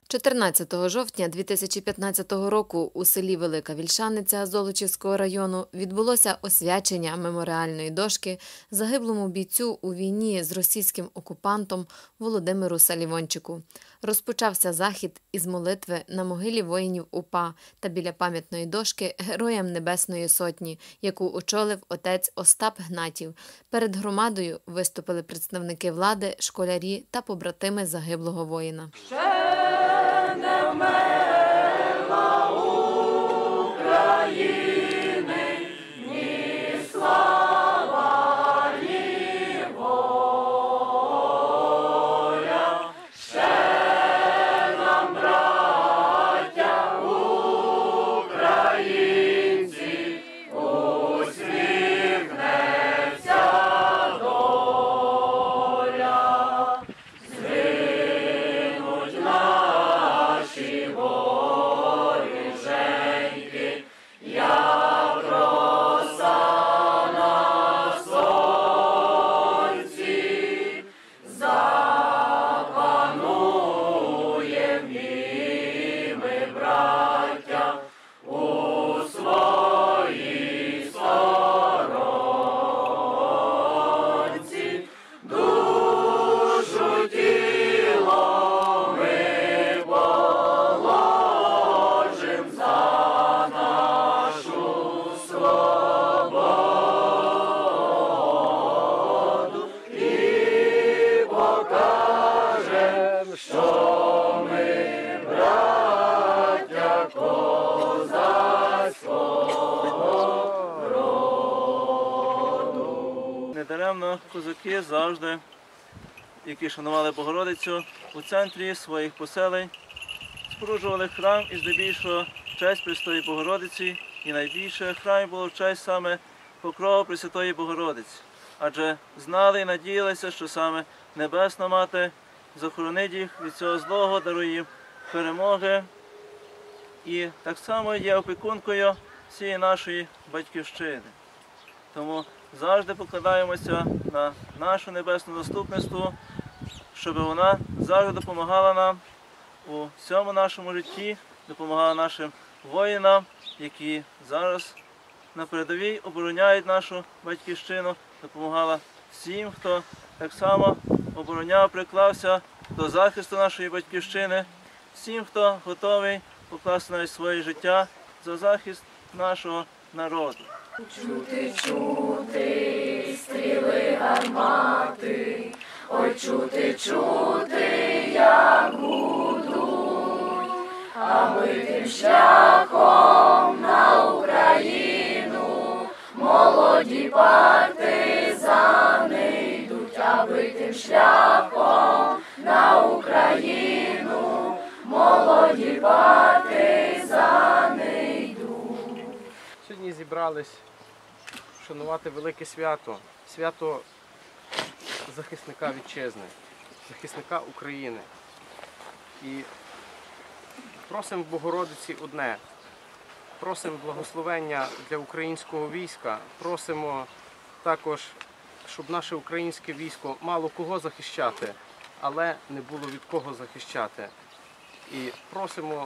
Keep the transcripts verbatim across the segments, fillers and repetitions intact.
чотирнадцятого жовтня дві тисячі п'ятнадцятого року у селі Велика Вільшаниця Золочівського району відбулося освячення меморіальної дошки загиблому бійцю у війні з російським окупантом Володимиру Салівончику. Розпочався захід із молитви на могилі воїнів УПА та біля пам'ятної дошки Героям Небесної Сотні, яку очолив отець Остап Гнатів. Перед громадою виступили представники влади, школярі та побратими загиблого воїна. Не вмерла України, ні слава, ні воля. Ще нам, браття українці, усміхнеться доля. Звинуть наші воріженьки, як роса на сонці, запануєм і ми, браття, у своїй сторонці. Душу тіло ми положим за нашу свободу і покажем, що ми браття козацького роду. Недаремно козаки завжди, які шанували Богородицю, у центрі своїх поселень споруджували храм і здебільшого в честь Пресвятої Богородиці, і найбільше храм було в честь саме Покрова Пресвятої Богородиці. Адже знали і надіялися, що саме Небесна Мати захоронить їх від цього злого, дарує їм перемоги. І так само є опікункою всієї нашої батьківщини. Тому завжди покладаємося на нашу небесну заступництво, щоб вона завжди допомагала нам у всьому нашому житті, допомагала нашим воїнам, які зараз на передовій обороняють нашу батьківщину, допомагала всім, хто так само обороняв, приклався до захисту нашої батьківщини, всім, хто готовий покласти навіть своє життя за захист нашого народу. Чути, чути стріли гармати, ой, чути, чути, як гудуть, а ми тим шляхом на Україну, молоді партизани йдуть, аби тим шляхом на Україну, молоді партизани йдуть. Сьогодні зібрались вшанувати велике свято, свято захисника вітчизни, захисника України. І просимо в Богородиці одне, просимо благословення для українського війська, просимо також, щоб наше українське військо мало кого захищати, але не було від кого захищати. І просимо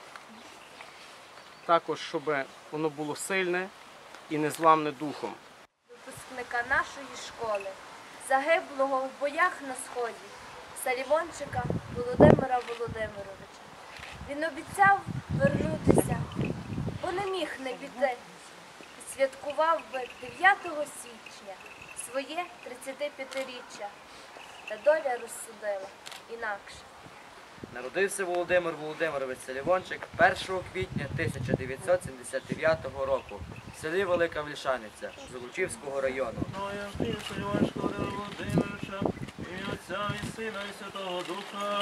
також, щоб воно було сильне і незламне духом. Випускника нашої школи, загиблого в боях на Сході, Салівончика Володимира Володимировича. Він обіцяв вернутися, бо не міг не піти. І святкував би дев'ятого січня своє тридцятип'ятиріччя. Та доля розсудила інакше. Народився Володимир Володимирович Салівончик першого квітня тисяча дев'ятсот сімдесят дев'ятого року в селі Велика Вільшаниця Золочівського району. Салівончика Володимира Володимировича, в ім'я Отця і Сина і Святого Духа.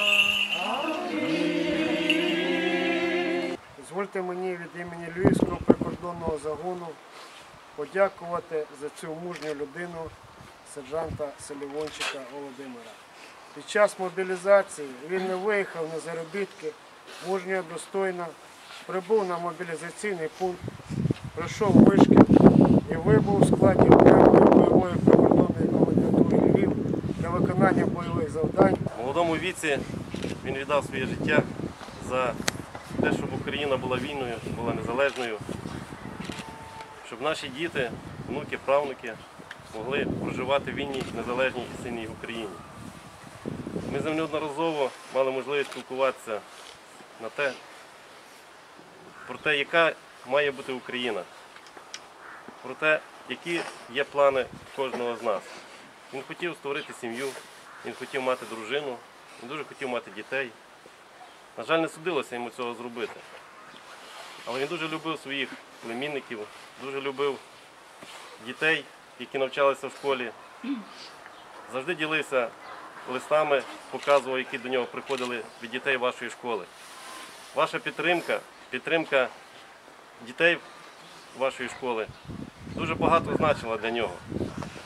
Дозвольте мені від імені Львівського прикордонного загону подякувати за цю мужню людину, сержанта Салівончика Володимира. Під час мобілізації він не виїхав на заробітки, мужньо і достойно прибув на мобілізаційний пункт, пройшов вишкіл і вибув у складі окремої бойової прикордонної комендатури Львів для виконання бойових завдань. В молодому віці він віддав своє життя за те, щоб Україна була вільною, була незалежною, щоб наші діти, внуки, правнуки могли проживати в вільній, незалежній і сильній Україні. Ми з ним неодноразово мали можливість спілкуватися на те, про те, яка має бути Україна, про те, які є плани кожного з нас. Він хотів створити сім'ю, він хотів мати дружину, він дуже хотів мати дітей. На жаль, не судилося йому цього зробити. Але він дуже любив своїх племінників, дуже любив дітей, які навчалися в школі. Завжди ділився листами, показував, які до нього приходили від дітей вашої школи. Ваша підтримка, підтримка дітей вашої школи дуже багато значила для нього.